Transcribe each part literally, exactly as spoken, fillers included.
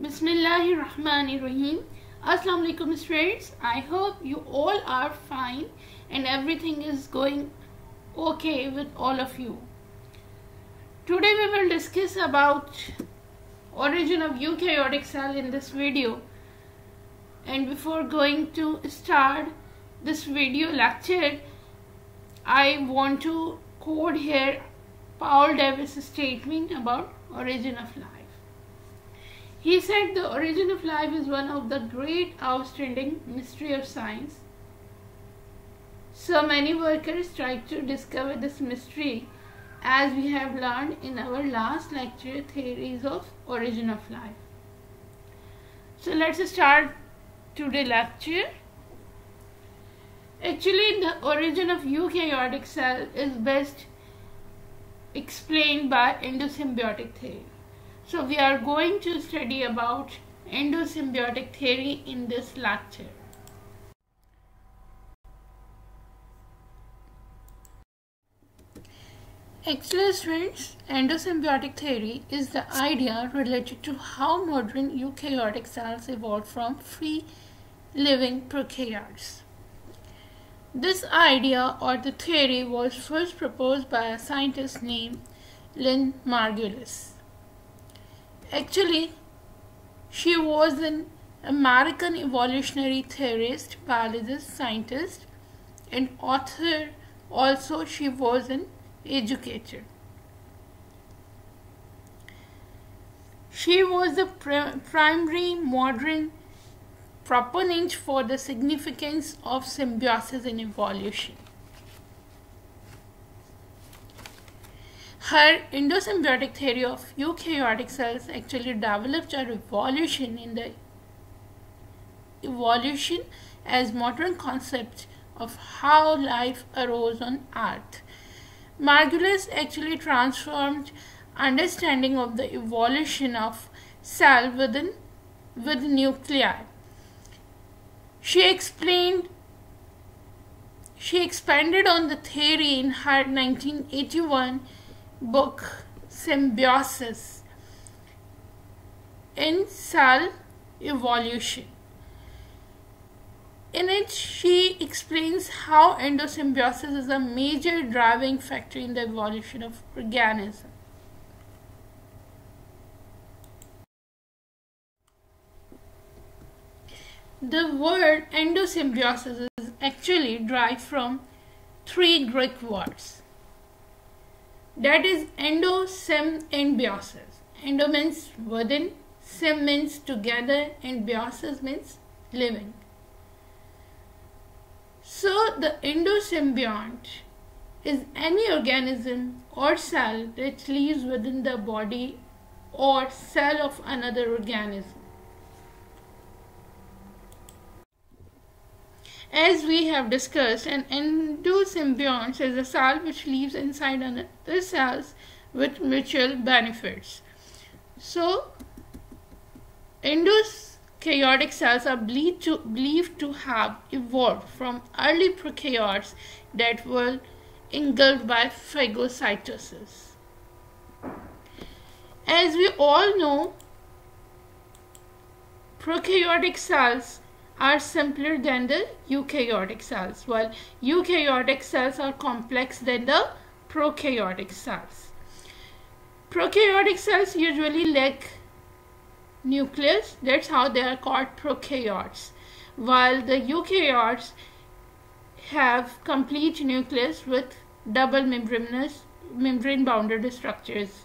Bismillahirrahmanirrahim. Assalamu alaikum students. I hope you all are fine and everything is going okay with all of you. Today we will discuss about origin of eukaryotic cell in this video. And before going to start this video lecture, I want to quote here Paul Davies' statement about origin of life. He said the origin of life is one of the great outstanding mystery of science. So many workers try to discover this mystery, as we have learned in our last lecture, theories of origin of life. So let's start today's lecture. Actually, the origin of eukaryotic cell is best explained by endosymbiotic theory. So we are going to study about endosymbiotic theory in this lecture. Actually, friends, endosymbiotic theory is the idea related to how modern eukaryotic cells evolved from free living prokaryotes. This idea or the theory was first proposed by a scientist named Lynn Margulis. Actually, she was an American evolutionary theorist, biologist, scientist, and author. Also, she was an educator. She was the primary modern proponent for the significance of symbiosis in evolution. Her endosymbiotic theory of eukaryotic cells actually developed a revolution in the evolution as modern concept of how life arose on Earth. Margulis actually transformed understanding of the evolution of cell within with nuclei. She explained she expanded on the theory in her nineteen eighty-one book Symbiosis in Cell Evolution. In it, she explains how endosymbiosis is a major driving factor in the evolution of organisms. The word endosymbiosis is actually derived from three Greek words. That is endo, sym, and biosis. Endo means within, sym means together, and biosis means living. So the endosymbiont is any organism or cell that lives within the body or cell of another organism. As we have discussed, an endosymbiont is a cell which lives inside other cells with mutual benefits. So, endokaryotic cells are believed to, believed to have evolved from early prokaryotes that were engulfed by phagocytosis. As we all know, prokaryotic cells are simpler than the eukaryotic cells, while eukaryotic cells are complex than the prokaryotic cells. Prokaryotic cells usually lack nucleus, that's how they are called prokaryotes, while the eukaryotes have complete nucleus with double membranous membrane bounded structures.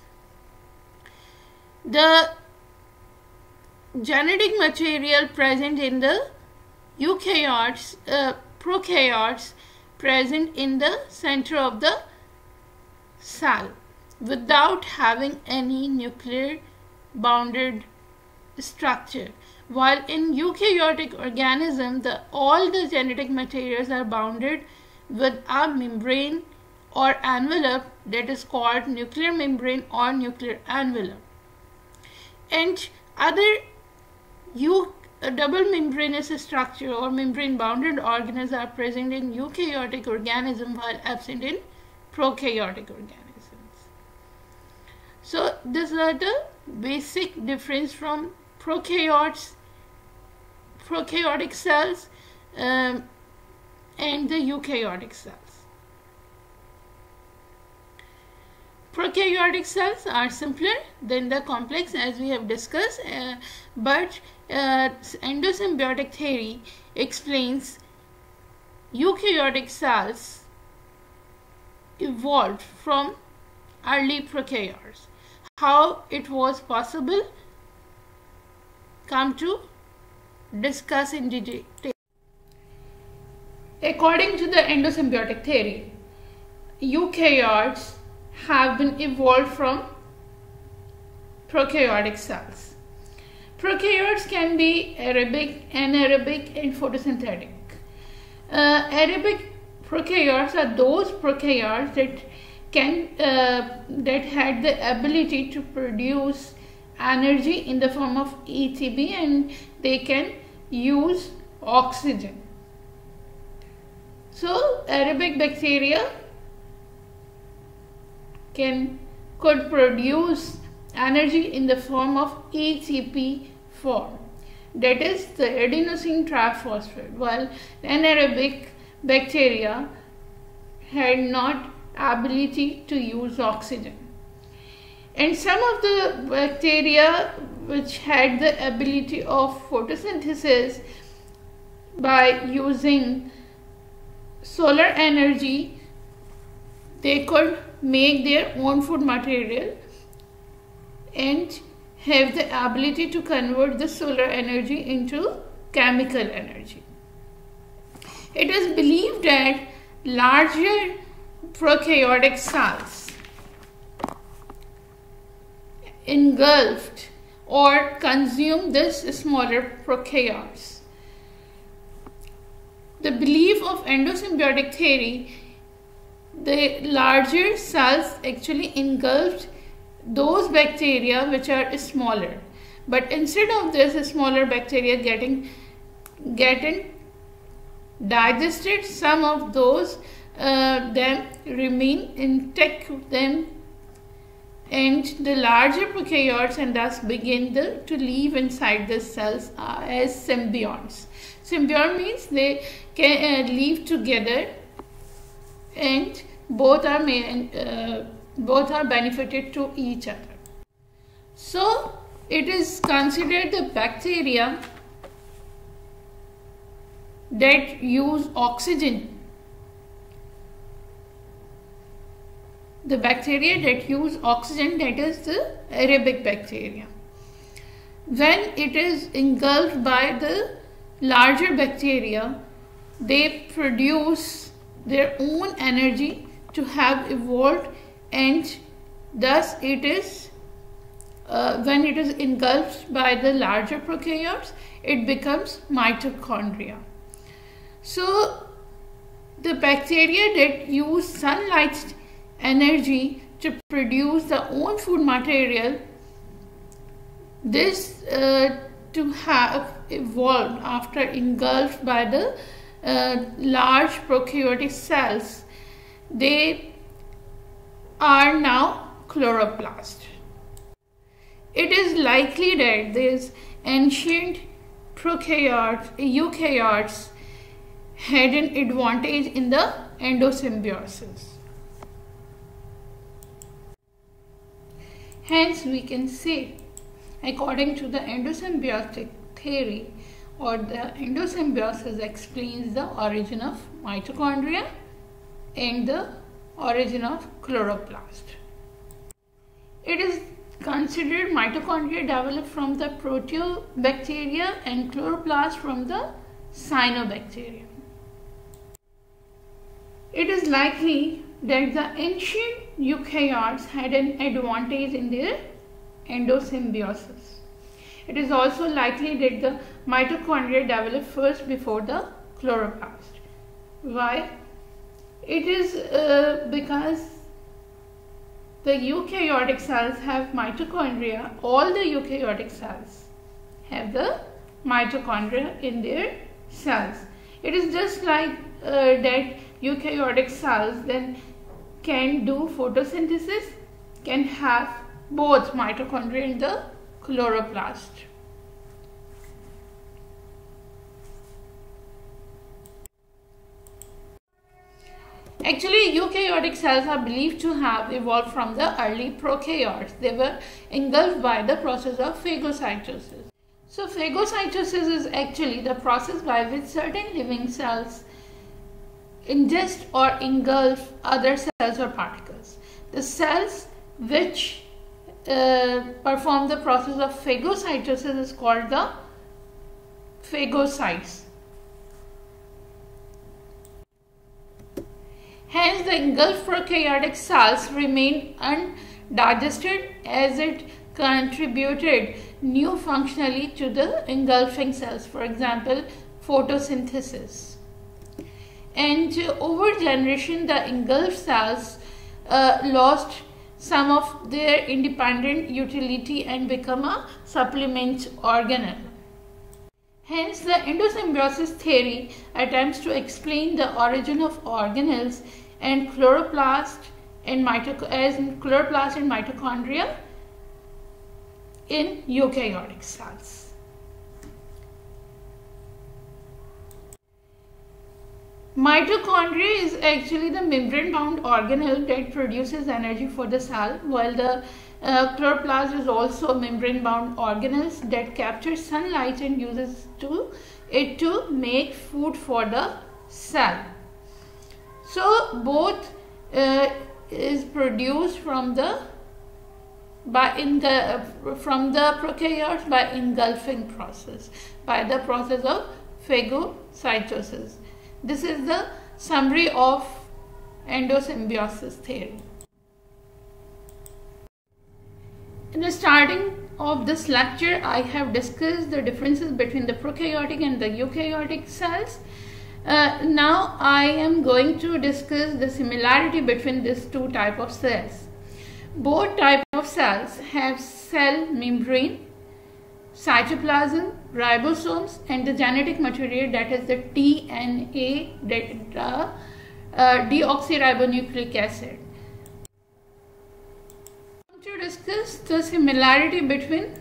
The genetic material present in the eukaryotes, uh, prokaryotes present in the center of the cell without having any nuclear bounded structure, while in eukaryotic organism the all the genetic materials are bounded with a membrane or envelope that is called nuclear membrane or nuclear envelope, and other You, a double membranous structure or membrane bounded organisms are present in eukaryotic organisms while absent in prokaryotic organisms. So these are the basic difference from prokaryotes, prokaryotic cells, um, and the eukaryotic cells. Prokaryotic cells are simpler than the complex, as we have discussed, uh, but uh, endosymbiotic theory explains eukaryotic cells evolved from early prokaryotes. How it was possible, come to discuss in detail. According to the endosymbiotic theory, eukaryotes have been evolved from prokaryotic cells. Prokaryotes can be aerobic, anaerobic, and photosynthetic. Uh, aerobic prokaryotes are those prokaryotes that can uh, that had the ability to produce energy in the form of A T P, and they can use oxygen. So aerobic bacteria can could produce energy in the form of A T P form, that is the adenosine triphosphate, while anaerobic bacteria had not ability to use oxygen. And some of the bacteria which had the ability of photosynthesis by using solar energy, they could make their own food material and have the ability to convert the solar energy into chemical energy. It is believed that larger prokaryotic cells engulfed or consumed this smaller prokaryotes. The belief of endosymbiotic theory, the larger cells actually engulfed those bacteria which are smaller, but instead of this smaller bacteria getting getting digested, some of those uh, them remain intact then, and the larger prokaryotes and thus begin the, to live inside the cells uh, as symbionts. Symbiont means they can uh, live together and both are uh, both are benefited to each other. So it is considered the bacteria that use oxygen, the bacteria that use oxygen, that is the aerobic bacteria. When it is engulfed by the larger bacteria, they produce their own energy to have evolved, and thus it is uh, when it is engulfed by the larger prokaryotes, it becomes mitochondria. So the bacteria that use sunlight energy to produce their own food material, this uh, to have evolved after engulfed by the uh, large prokaryotic cells, they are now chloroplast. It is likely that these ancient prokaryotes, eukaryotes had an advantage in the endosymbiosis. Hence, we can say, according to the endosymbiotic theory, or the endosymbiosis explains the origin of mitochondria and the origin of chloroplast. It is considered mitochondria developed from the proteobacteria and chloroplast from the cyanobacteria. It is likely that the ancient eukaryotes had an advantage in their endosymbiosis. It is also likely that the mitochondria developed first before the chloroplast. Why? It is uh, because the eukaryotic cells have mitochondria. All the eukaryotic cells have the mitochondria in their cells. It is just like uh, that eukaryotic cells then can do photosynthesis, can have both mitochondria and the chloroplast. Actually, eukaryotic cells are believed to have evolved from the early prokaryotes. They were engulfed by the process of phagocytosis. So, phagocytosis is actually the process by which certain living cells ingest or engulf other cells or particles. The cells which uh, perform the process of phagocytosis is called the phagocytes. Hence, the engulfed prokaryotic cells remain undigested as it contributed new functionally to the engulfing cells, for example, photosynthesis. And uh, over generation, the engulfed cells uh, lost some of their independent utility and become a supplement organelle. Hence, the endosymbiosis theory attempts to explain the origin of organelles and chloroplast and mitoc as chloroplast and mitochondria in eukaryotic cells. Mitochondria is actually the membrane-bound organelle that produces energy for the cell, while the uh, chloroplast is also membrane-bound organelles that capture sunlight and uses to, it to make food for the cell. So both uh, is produced from the by in the uh, from the prokaryotes by engulfing process, by the process of phagocytosis. This is the summary of endosymbiosis theory. In the starting of this lecture, I have discussed the differences between the prokaryotic and the eukaryotic cells. Uh, now I am going to discuss the similarity between these two types of cells. Both types of cells have cell membrane, cytoplasm, ribosomes, and the genetic material, that is the D N A, that, uh, uh, deoxyribonucleic acid. To discuss the similarity between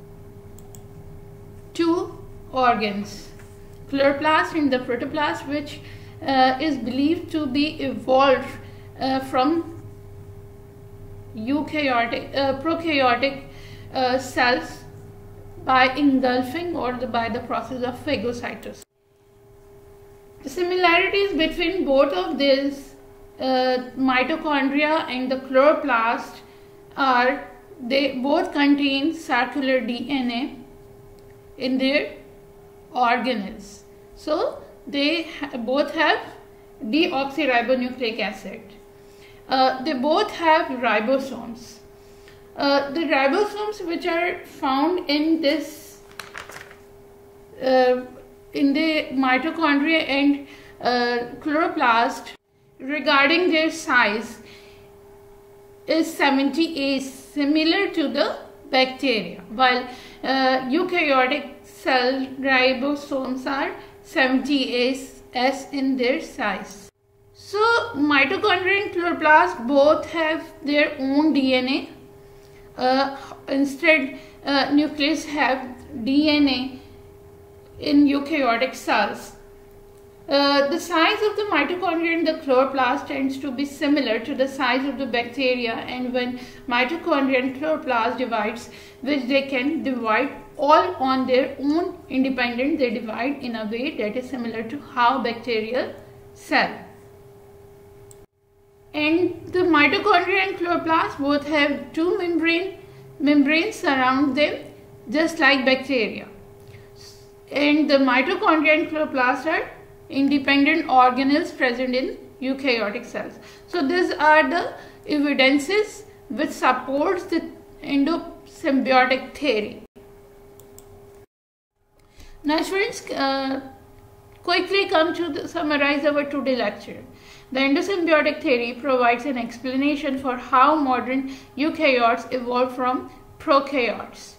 two organs, chloroplast and the protoplast, which uh, is believed to be evolved uh, from eukaryotic, uh, prokaryotic uh, cells by engulfing or the, by the process of phagocytosis. The similarities between both of these uh, mitochondria and the chloroplast are they both contain circular D N A in their organelles. So they ha both have deoxyribonucleic acid. Uh, they both have ribosomes. Uh, the ribosomes which are found in this uh, in the mitochondria and uh, chloroplast, regarding their size, is seventy-eight, similar to the bacteria, while uh, eukaryotic cell ribosomes are seventy-eight s in their size. So mitochondria and chloroplast both have their own D N A. Uh, instead, uh, nucleus have D N A in eukaryotic cells. Uh, the size of the mitochondria and the chloroplast tends to be similar to the size of the bacteria, and when mitochondria and chloroplast divides, which they can divide all on their own independent, they divide in a way that is similar to how bacterial cell. And the mitochondria and chloroplast both have two membrane membranes surround them, just like bacteria. And the mitochondria and chloroplast are independent organelles present in eukaryotic cells. So these are the evidences which supports the endosymbiotic theory. Now students, uh, quickly come to the, summarize our today lecture. The endosymbiotic theory provides an explanation for how modern eukaryotes evolved from prokaryotes.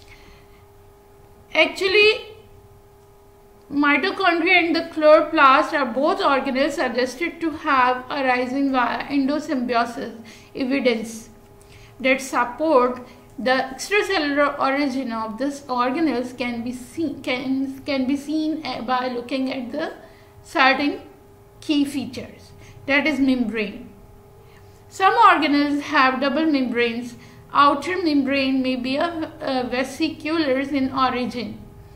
Actually, mitochondria and the chloroplast are both organelles suggested to have arising via endosymbiosis evidence that support the extracellular origin of this organelles can be seen can, can be seen by looking at the certain key features. that is membrane. Some organelles have double membranes. Outer membrane may be a, a vesiculars in origin.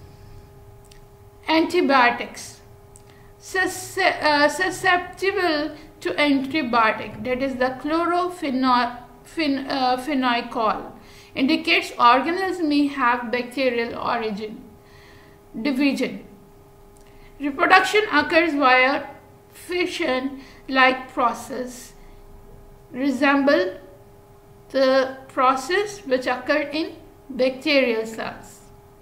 Antibiotics. Sus uh, susceptible to antibiotic, that is the chlorophenol phen uh, phenol indicates organelles may have bacterial origin. Division. Reproduction occurs via fission-like process, resemble the process which occurred in bacterial cells.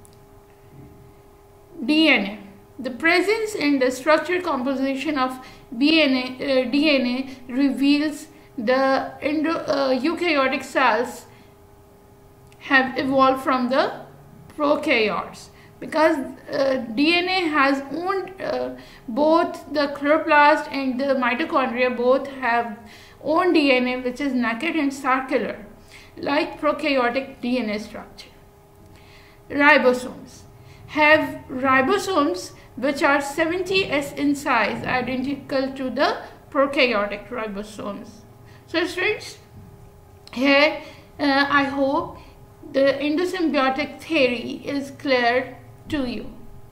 D N A. The presence and the structural composition of D N A, uh, D N A reveals the endo, uh, eukaryotic cells have evolved from the prokaryotes, because uh, D N A has owned uh, both the chloroplast and the mitochondria both have own D N A which is naked and circular like prokaryotic D N A structure. Ribosomes have ribosomes which are seventy S in size, identical to the prokaryotic ribosomes. So students, here uh, I hope the endosymbiotic theory is clear to you.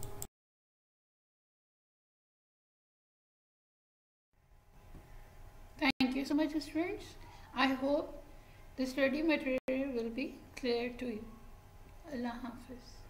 Thank you so much students. I hope the study material will be clear to you. Allah Hafiz.